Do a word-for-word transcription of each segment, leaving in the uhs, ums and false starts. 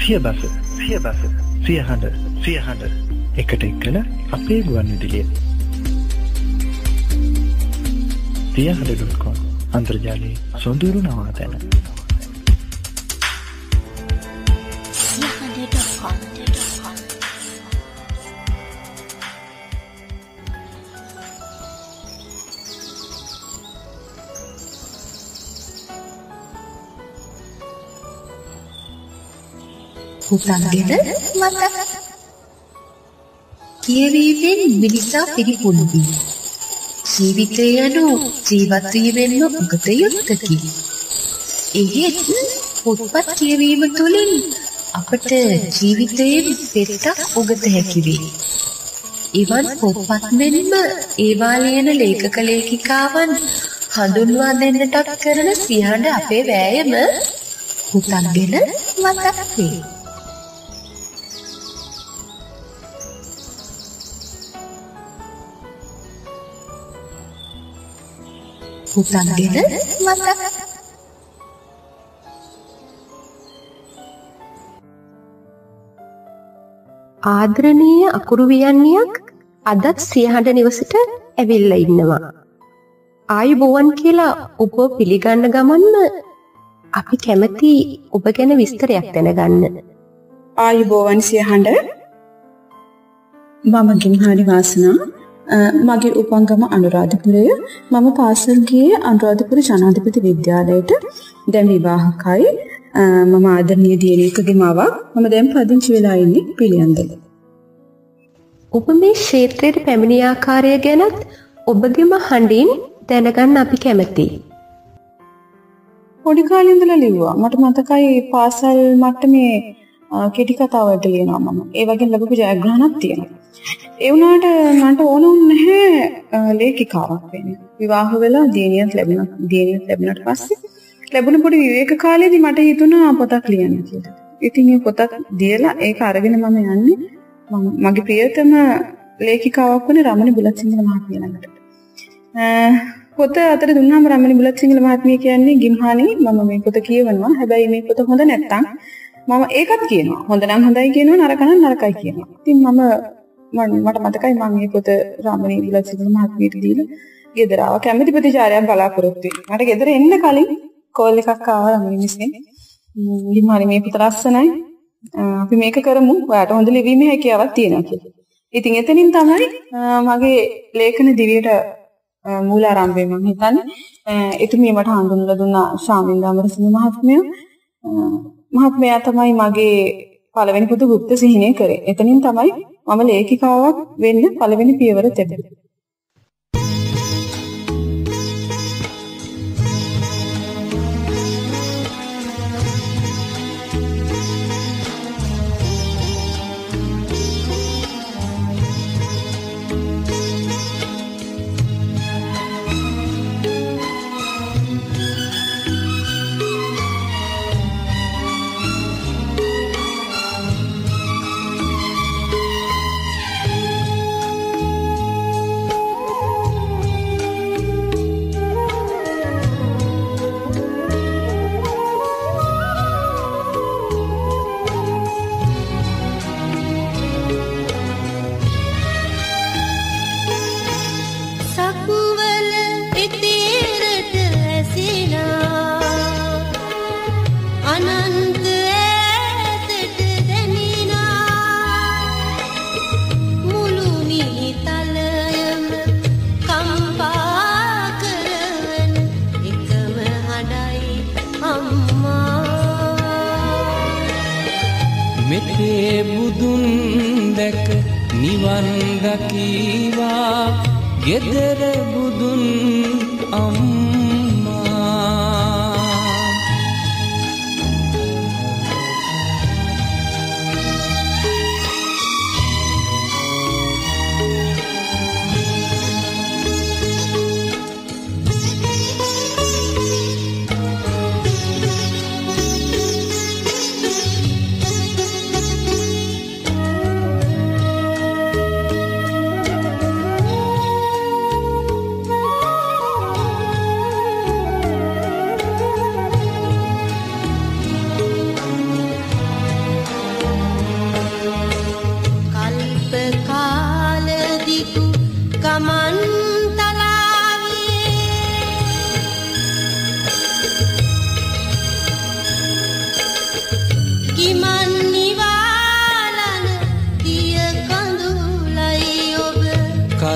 සියබස සියබස සියහඬ සියහඬ එකට එක්කල අපේ ගුවන් විදුලිය සියහඬ ඩොට් කොම් අන්තර්ජාලයේ සොඳුරු නවාතැන සියහඬ ඩොට් කොම් පුතන්ගෙන මතක කියවීමෙන් මිනිසා පිරිපුන් වී ජීවිතය යනු ජීවත් වීමෙන්ම උගත යුත්තකි. එහෙත් පොත්පත් කියවීම තුළින් අපට ජීවිතයෙන් පෙත්තක් උගත හැකි වේ. එවන් පොත්පත් මෙන්ම ඒවා ලියන ලේඛක ලේඛිකාවන් හඳුන්වා දෙන්නටත් කරන සියහඬ අපේ වෑයම පුතන්ගෙන මතක් වේ. පුතන්ගෙන මතක්. ආදරණීය අකුරු වියන්නියක් අදත් සියහඬ නිවසට ඇවිල්ලා ඉන්නවා. ආයුබෝවන් කියලා ඔබ පිළිගන්න ගමන්ම අපි කැමති ඔබ ගැන විස්තරයක් දැනගන්න. ආයුබෝවන් සියහඬ. මම ගින්හානි වාසනා. මගේ උපංගම අනුරාධපුරය. මම පාසල් ගියේ අනුරාධපුර ජනාධිපති විද්‍යාලයට. දැන් විවාහකයි. මම ආදරණීය දියණියකගේ මවක්. මම දැන් පදිංචි වෙලා ඉන්නේ පිළියන්දල. ඔබ මේ ක්ෂේත්‍රයට පැමිණි ආකාරය ගැනත් ඔබගේම හඬින් දැනගන්න අපි කැමතියි. පොඩි කාලේ ඉඳලා ලිව්වා. මට මතකයි පාසල් මට්ටමේ කෙටි කතා වලට ලියනවා මම. ඒ වගේ ලැබපු ජයග්‍රහණක් තියෙනවා. ඒ වුණාට මට ඕන නැහැ ලේඛිකාවක් වෙන්න. විවාහ වෙලා දියණියක් ලැබුණා. දියණියක් ලැබුණාට පස්සේ ලැබුණ පොඩි විවේක කාලේදී මට හිතුණා පොතක් ලියන්න කියලා. ඉතින් මේ පොතක් දීලා ඒක අරගෙන මම යන්නේ මගේ ප්‍රියතම ලේඛිකාවක් වුණ රමණී බුලත්සිංහල මහත්මිය ළඟට. පොත අතර දුන්නාම රමණී බුලත්සිංහල මහත්මිය කියන්නේ ගින්හානි මම මේ පොත කියවනවා. හැබැයි මේ පොත හොඳ නැත්තම් මම ඒකත් කියනවා. හොඳ නම් හොඳයි කියනවා, නරක නම් නරකයි කියනවා. ඉතින් මම මට මතකයි මම මේ පොත රාමණී බුලත්සිංහල මහත්මියට දීලා ගෙදර ආවා. කැමැති ප්‍රතිචාරයක් බලාපොරොත්තු වෙන්නේ. මට ගෙදර එන්න කලින් කෝල් එකක් ආවා රාමණී මිස්ගෙන්. ගින්හානි මේ පොත ලස්සනයි. අපි මේක කරමු. ඔයාට හොඳ ලිවීමේ හැකියාවක් තියෙනවා කියලා. ඉතින් එතනින් තමයි මගේ ලේඛන දිවියට මූලාරම්භය මම හිතන්නේ. එතුමිය මට හඳුන්වලා දුන්නා ශාමින්ද අමරසිංහ මහත්මයා. මහත්මයා තමයි මගේ පළවෙනි පොත ගුප්ත සිහිනය කරේ. එතනින් තමයි මම ලේඛිකාවක් වෙන්න පළවෙනි පියවර තිබුණේ. ගෙදර බුදුන් අම්මා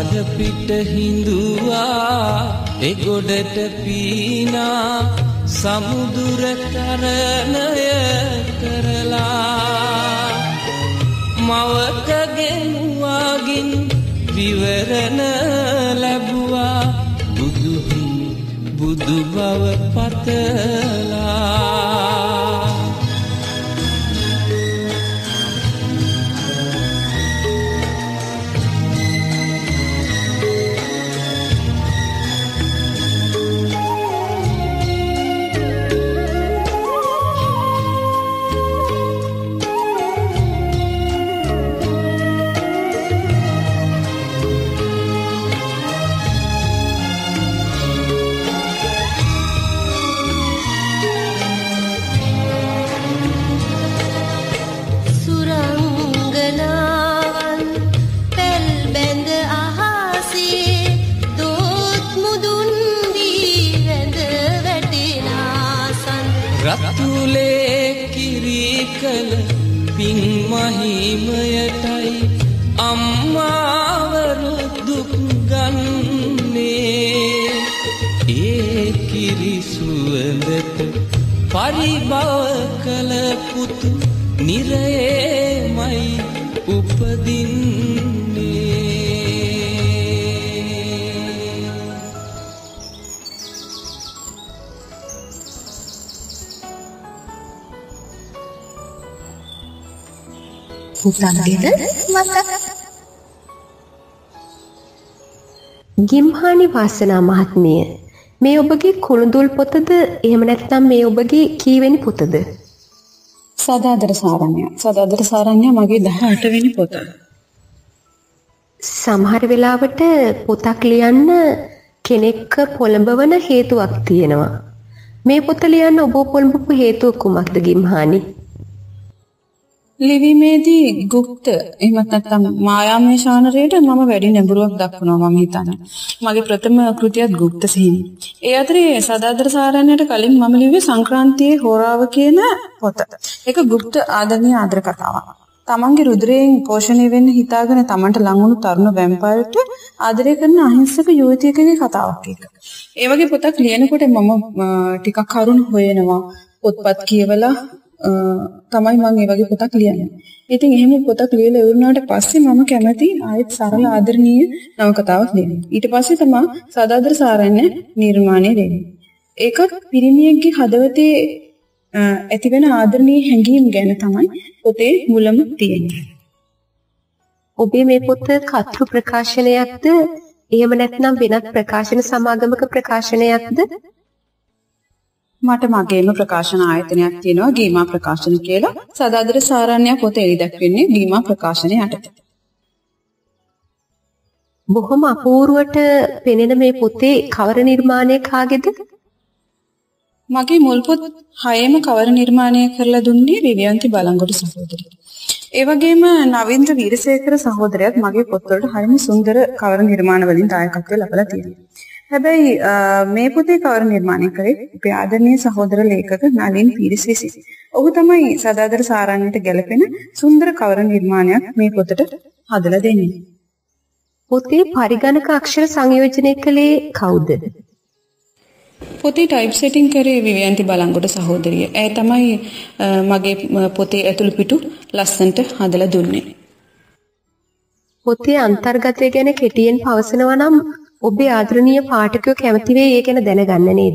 බර පිට හිඳුවා එගොඩට පීනා සමුදුර තරණය කරලා මවකගෙන් වාගින් විවරණ ලැබුවා බුදු හිමි බුදු බව පතලා රතුලේ කිරිකල පින් මහිමයටයි අම්මාවරු දුක් ගන්නේ ඒ කිරි සුවඳට පරිභව කළ පුතු නිරයේමයි උපදින්නේ පුතන්ගෙද මතක ගිම්හානි වාසනා මහත්මිය මේ ඔබගේ කුණුදුල් පොතද එහෙම නැත්නම් මේ ඔබගේ කීවෙනි පොතද? සදාදර සාරණ්‍ය. සදාදර සාරණ්‍ය මගේ දහඅට වෙනි පොත. සමහර වෙලාවට පොතක් ලියන්න කෙනෙක්ව පොළඹවන හේතුවක් තියෙනවා. මේ පොත ලියන්න ඔබ පොළඹපු හේතුව කුමක්ද ගිම්හානි? ලිවීමේදී গুপ্ත එහෙමත් නැත්නම් මායාමය ශානරයට මම වැඩි නැඹුරුවක් දක්වනවා මම හිතන්නේ. මගේ ප්‍රථම කෘතියත් গুপ্ත සිහිනය. ඒ අතරේ සදාදර සාරණ්‍යයට කලින් මම ලිව්වේ සංක්‍රාන්තියේ හෝරාව කියන පොත. ඒක গুপ্ත ආදරණීය ආදර කතාවක්. තමන්ගේ රුධිරයෙන් පෝෂණය වෙන්න හිතාගෙන තමන්ට ලං වුණු තරුණ වැම්පයර්ට ආදරය කරන අහිංසක යුවතියකගේ කතාවක් ඒක. ඒ වගේ පොතක් ලියනකොට මම ටිකක් කරුණු හොයනවා. පොත්පත් කියවලා තමයි මම මේ වගේ පොතක් ලියන්නේ. ඉතින් එහෙම පොතක් ලියලා ඉවරනාට පස්සේ මම කැමති ආයෙත් සරල ආදරණීය නවකතාවක් ලියන්න. ඊට පස්සේ තමයි සදාදර සාරණ්‍ය නිර්මාණය වෙන්නේ. ඒක පිරිමියෙක්ගේ හදවතේ ඇතිවෙන ආදරණීය හැඟීම් ගැන තමයි පොතේ මුලම තියෙන්නේ. ඔබේ මේ පොත කතෘ ප්‍රකාශනයක්ද එහෙම නැත්නම් වෙනත් ප්‍රකාශන සමාගමක ප්‍රකාශනයක්ද? මට මගේම ප්‍රකාශන ආයතනයක් තියෙනවා ගීමා ප්‍රකාශන කියලා. සදාදර සාරණ්‍ය පොත එළි දැක්වෙන්නේ ගීමා ප්‍රකාශනය යටතේ. බොහොම අපූර්වට පෙනෙන මේ පොතේ කවර නිර්මාණය කාගේද? මගේ මුල් පොත් හයේම කවර නිර්මාණය කරලා දුන්නේ විවියන්ති බලංගොඩ සහෝදරිය. ඒ වගේම නවින්ද්‍ර වීරසේකර සහෝදරයාත් මගේ පොත්වලට හරිම සුන්දර කවර නිර්මාණ වලින් දායකත්වය ලබලා තියෙනවා. හැබැයි මේ පොතේ කවර නිර්මාණය කරේ අපේ ආදරණීය සහෝදර ලේඛක නලින් පීරිස්. ඔහු තමයි සදාදර සාරණ්‍යයට ගැලපෙන සුන්දර කවර නිර්මාණයක් මේ පොතට හදලා දෙන්නේ. පොතේ පරිගණක අක්ෂර සංයෝජනය කළේ කවුද? පොතේ ටයිප් සෙටින් කරේ විවියන්ති බලංගොඩ සහෝදරිය. ඇය තමයි මගේ පොතේ ඇතුළු පිටු ලස්සනට හදලා දුන්නේ. පොතේ අන්තර්ගතය ගැන කෙටියෙන් පවසනවා නම් ඔබේ ආදරණීය පාඨකයෝ කැමති වෙයි ඒ ගැන දැනගන්න නේද?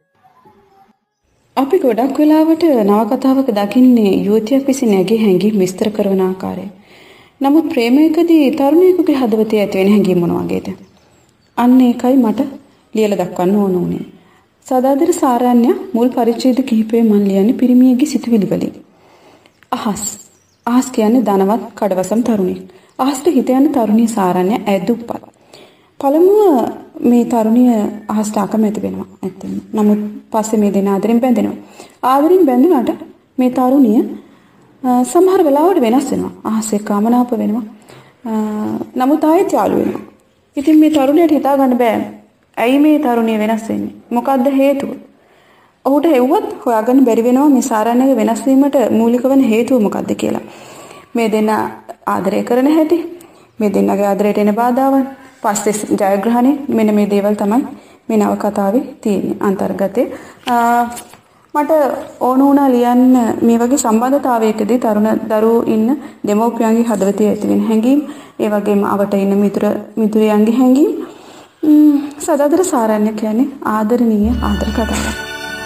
අපි ගොඩක් වෙලාවට නවකතාවක දකින්නේ යුවතියක් විසින් නැගී හැඟීම් විස්තර කරන ආකාරය. නමුත් ප්‍රේමයකදී තරුණියෙකුගේ හදවතේ ඇති වෙන හැඟීම් මොන වගේද? අන්න ඒකයි මට ලියලා දක්වන්න ඕන උනේ. සදාදර සාරණ්‍ය මුල් පරිච්ඡේද කිහිපේ මම ලියන්නේ පිරිමියෙක්ගේ සිතුවිලි වලින්. අහස්. අහස් කියන්නේ ධනවත් කඩවසම් තරුණියක්. අහස්ට හිත යන තරුණිය සාරණ්‍ය ඇදුප්පත්. පළමුව මේ තරුණිය අහස්ට අකමැති වෙනවා ඇත්තම. නමුත් පස්සේ මේ දෙන ආදරෙන් බැඳෙනවා. ආදරෙන් බැඳුනට මේ තරුණිය සමහර වෙලාවට වෙනස් වෙනවා. අහස් එක්ක අමනාප වෙනවා. නමුත් ආයෙත් යාළු වෙනවා. ඉතින් මේ තරුණියට හිතා ගන්න බෑ. ඇයි මේ තරුණිය වෙනස් වෙන්නේ? මොකක්ද හේතුව? ඔහුට හෙව්වත් හොයාගන්න බැරි වෙනවා මේ සාරණ්‍යගේ වෙනස් වීමට මූලික වෙන හේතුව මොකක්ද කියලා. මේ දෙන්න ආදරය කරන හැටි, මේ දෙන්නගේ ආදරයට එන බාධාවන්, පස්සේ ජයග්‍රහණය මෙන්න මේ දේවල් තමයි මේ නවකතාවේ තියෙන්නේ අන්තර්ගතේ. මට ඕන වුණා ලියන්න මේ වගේ සම්බන්ධතාවයකදී තරුණ දරුවෝ ඉන්න දෙමව්පියන්ගේ හදවතේ ඇතිවෙන හැඟීම්, ඒ වගේම අවට ඉන්න මිතුර මිතුරියන්ගේ හැඟීම්. සදාදර සාරණ්‍ය කියන්නේ ආදරණීය ආදර කතාවක්.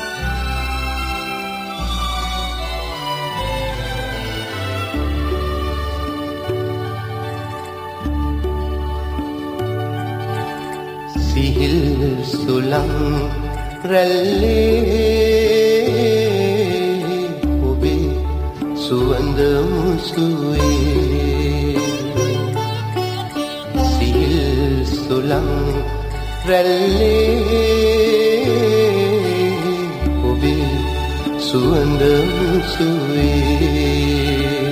සිහිල් සුලං රැල්ලේ ඔබේ සුවඳ මුසුවේ සිහිල් සුලං රැල්ලේ ඔබේ සුවඳ මුසුවේ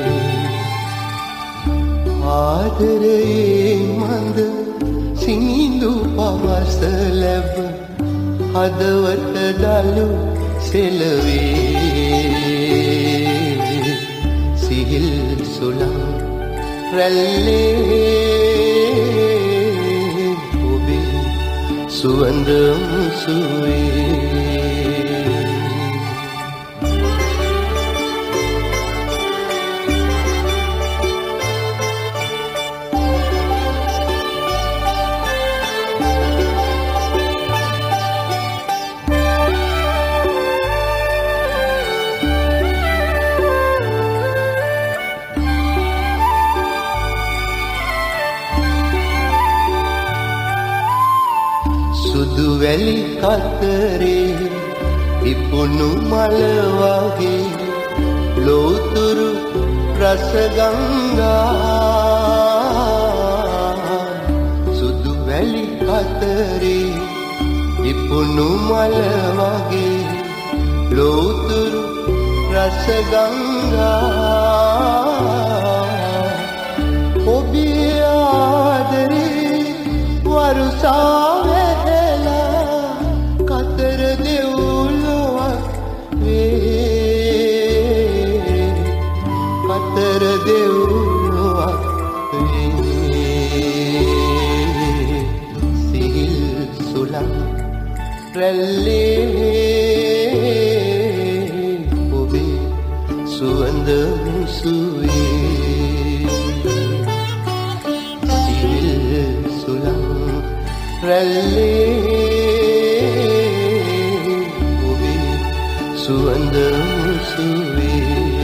ආදරේ මන්ද සිනිඳු පවස ලැබ හදවත දලු සෙලවේ සිහිල් සුලං රැල්ලේ ඔබේ සුවඳ මුසුවේ වැලි කතරේ ඉපුණු මල වගේ ලෝතුරු රස ගංගා සුදු වැලි කතරේ ඉපුණු මල වගේ ලෝතුරු රස ගංගා ඔබේ ආදරේ වරුසා රැල්ලේ ඔබේ සුවඳ මුසුවේ සිහිල් සුලං රැල්ලේ ඔබේ සුවඳ මුසුවේ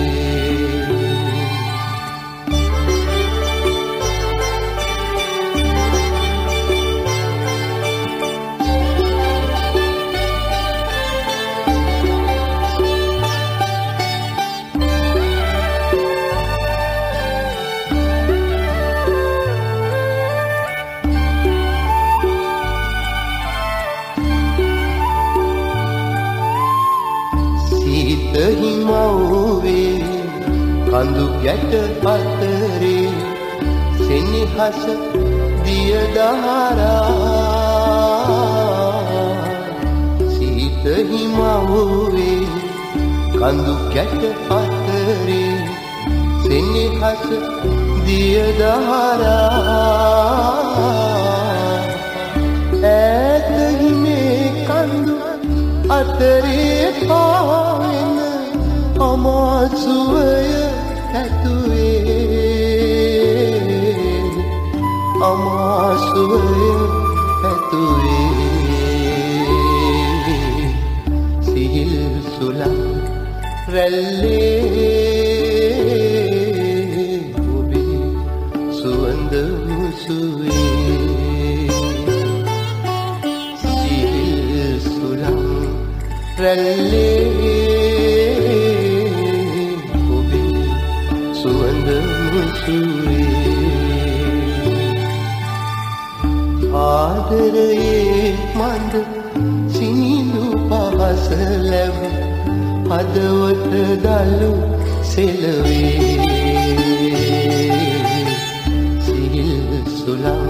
කඳු ගැට අතරේ සෙනෙහස දිය දහරා සීත හිමවුවේ කඳු ගැට අතරේ සෙනෙහස දිය දහරා ඈත හිමේ කඳු අතරේ පාවෙන අමාසුවය ඇතුවේ අමාසුවය ඇතුවේ සිහිල් සුලං රැල්ලේ ඔබේ සුවඳ මුසුවේ සිහිල් සුලං රැල්ලේ ආදරයේ මන්ද සිනිඳු පහස ලැබ හදවත දලු සෙලවේ සිහිල් සුලං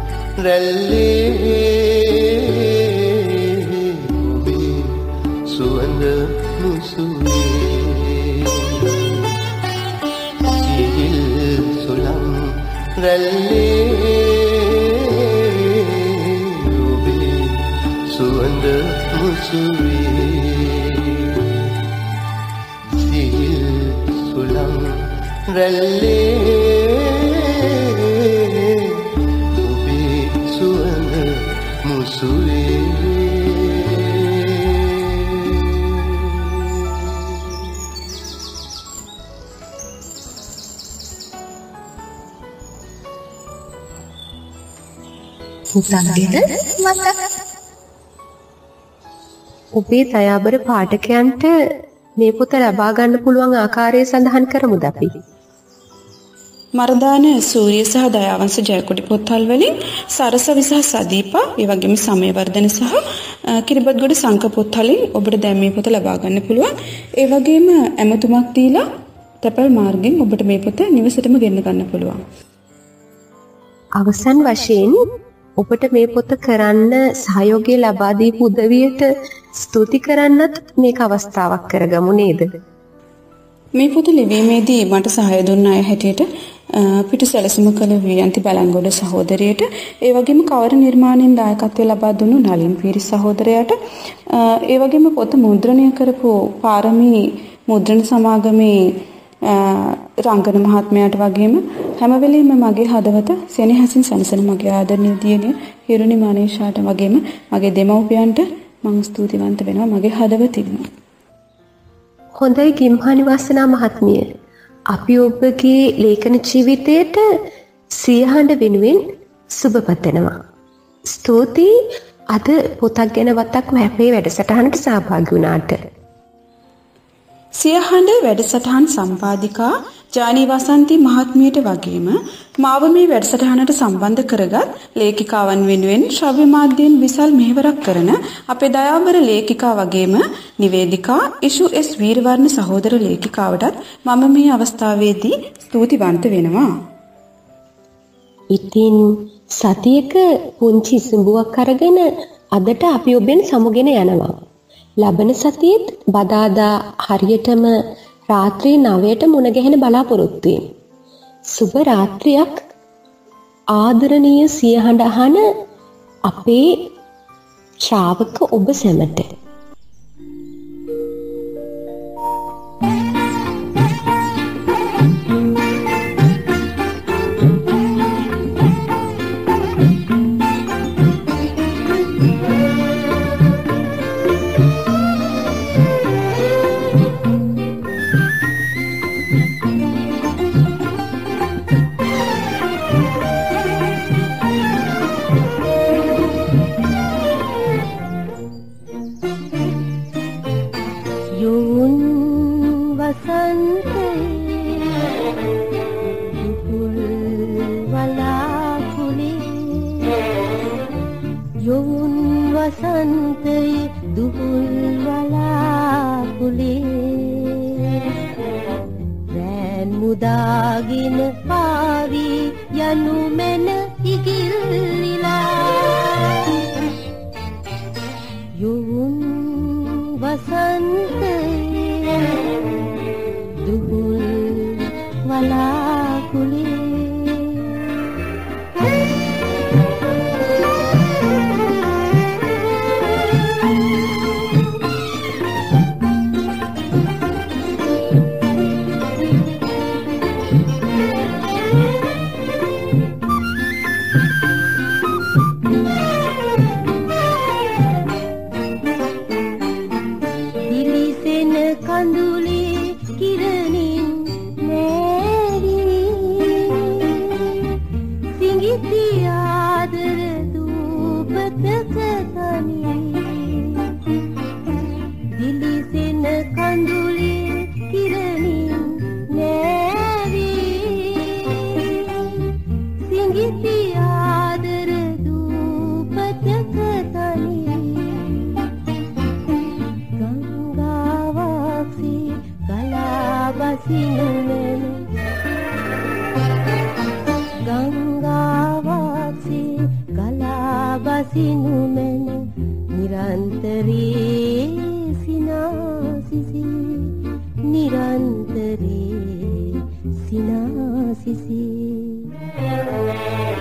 රැල්ලේ ඔබේ සුවඳ මුසුවේ සිහිල් සුලං රැල්ලේ මුසුවේ සිහිල් සුළං රැල්ලේ ඔබේ සුවඳ මුසුවේ පුතන්ගෙද මතක ඔබේ දයාබර පාඨකයන්ට මේ පොත ලබා ගන්න පුළුවන් ආකාරය සඳහන් කරමුද අපි? මරදාන සූර්ය සහ දයාවංශ ජයකොඩි පොත්වල වලින් සරස විසහ සදීපා ඒ වගේම සමයවර්ධන සහ කිරිබත්ගොඩ සංක පොත්වලින් ඔබට දැන් මේ පොත ලබා ගන්න පුළුවන්. ඒ වගේම ඇමතුමක් දීලා තැපැල් මාර්ගෙන් ඔබට මේ පොත නිවසටම ගෙන්න ගන්න පුළුවන්. අවසන් වශයෙන් ඔබට මේ පොත කරන්න සහයෝගය ලබා දීපු උදවියට ස්තුති කරන්නත් මේක අවස්ථාවක් කරගමු නේද? මේ පොත ලිවීමේදී මට සහාය දුන්න අය හැටියට පිටු සැලසුම කළ වියන්ති බලංගොඩ සහෝදරියට, ඒ වගේම කවර නිර්මාණයෙන් දායකත්වය ලබා දුන්නු නලින් පීරිස් සහෝදරයාට, ඒ වගේම පොත මුද්‍රණය කරපු පාරමී මුද්‍රණ සමාගමේ රංගන මහත්මයාට වගේම හැම වෙලෙම මගේ හදවත සෙනෙහසින් සනසන මගේ ආදරණීය දියණිය හිරුනි මනීෂාට වගේම මගේ දෙමව්පියන්ට මම ස්තුතිවන්ත වෙනවා මගේ හදවතින්ම. හොඳයි ගිම්හානි වාසනා මහත්මිය. අපි ඔබගේ ලේඛන ජීවිතයට සියහඬ වෙනුවෙන් සුබ පතනවා. ස්තුතියි අද පොතක් ගැන වතක් අපේ වැඩසටහනට සහභාගී වුණාට. සියහඬ වැඩසටහන් සම්පාදිකා ජානි වසන්ති මහත්මියට වගේම මාව මේ වැඩසටහනට සම්බන්ධ කරගත් ලේඛිකාවන් වෙනුවෙන් ශ්‍රව්‍ය මාධ්‍යයෙන් විසල් මෙහෙවරක් කරන අපේ දයාබර ලේඛිකා වගේම නිවේදිකා ඉෂු එස් වීරවර්ණ සහෝදර ලේඛිකාවටත් මම මේ අවස්ථාවේදී ස්තුතිවන්ත වෙනවා. ඉතින් සතියක පුංචි ඉසුඹුවක් අරගෙන අදට අපි ඔබෙන් සමුගෙන යනවා. ලබන සතියේත් බදාදා හරියටම රාත්‍රී නවයට මුණ ගැහෙන බලාපොරොත්තු වෙමි. සුබ රාත්‍රියක් ආදරණීය සියහඬ අහන අපේ ශ්‍රාවක ඔබ සැමට.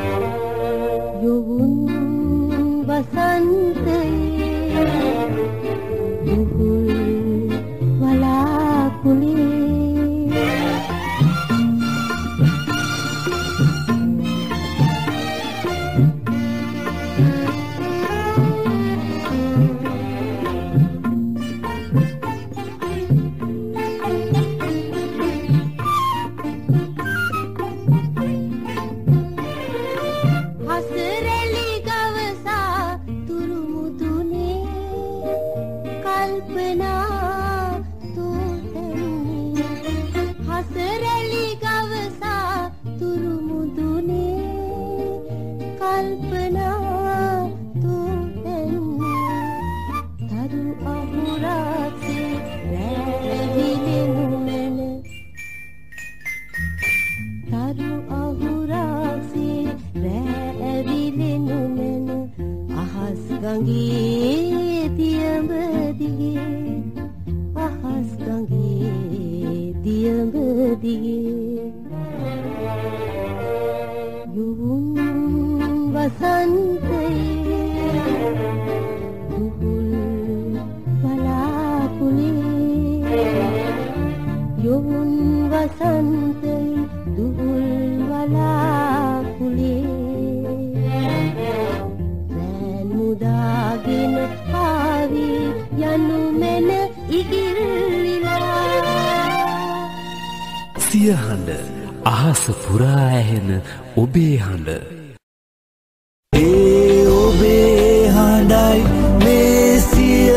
යොවුන් වසන්තයේ අහස පුරා ඇහෙන ඔබේ හඬ ඒ ඔබේ හඬයි මේ සිය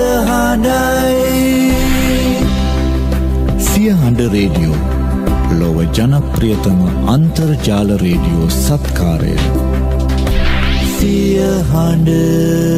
හඬයි සිය හඬ රේඩියෝ ලොව ජනප්‍රියතම අන්තර්ජාල රේඩියෝ සත්කාරය සිය හඬ